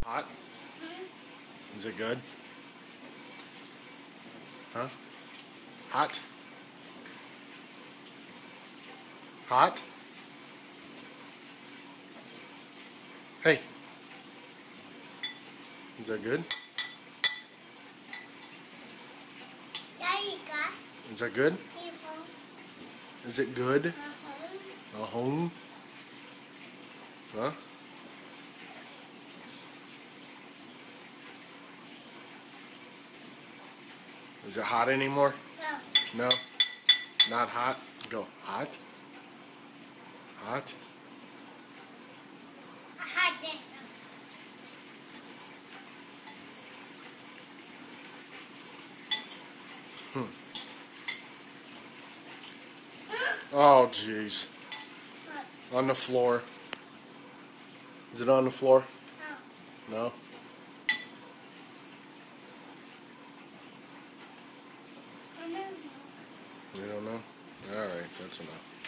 Hot? Is it good? Huh? Hot? Hot? Hey. Is that good? Is that good? Is it good? Home? Huh? Is it hot anymore? No. No? Not hot? Go. Hot? Hot? Oh, jeez. On the floor. Is it on the floor? No? You don't know? Alright, that's enough.